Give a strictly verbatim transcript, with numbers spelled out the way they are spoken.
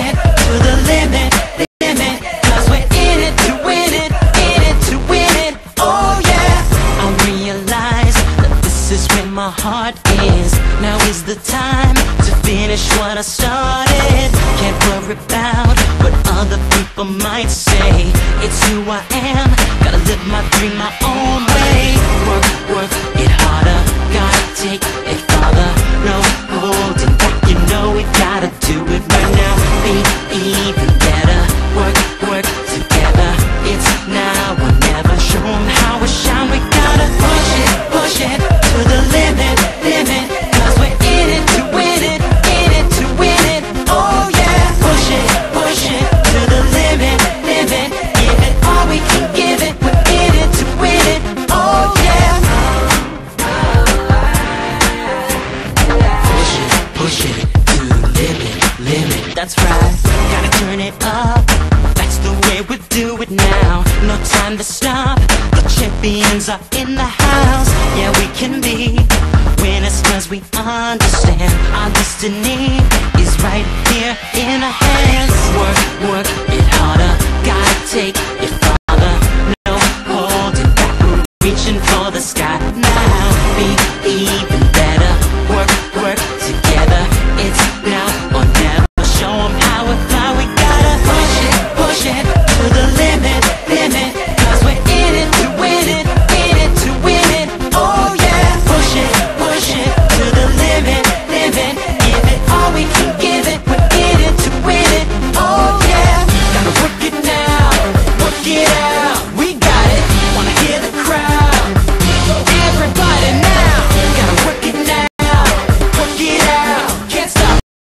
it to the limit, limit. Cause we're in it to win it, in it to win it. Oh yeah. I realize that this is where my heart is. Now is the time to finish what I started. Can't worry about what other people might say. It's who I am, gotta live my dream my own way. Work, work, it harder, gotta take it farther. No holding back, you know we gotta do it right now. Be even better, work, work together. It's now or never, show 'em how we shine. We gotta push it, push it to the limit, limit. Cause we're in it to win it, in it to win it. Oh yeah, push it, push it to the limit, limit. Give it all we can give it, we're in it to win it. Oh yeah. Push it, push it to the limit, limit. That's right, gotta turn it up. That's the way we do it now. No time to stop, the champions are in the house. Yeah, we can be winners cause we understand our destiny is right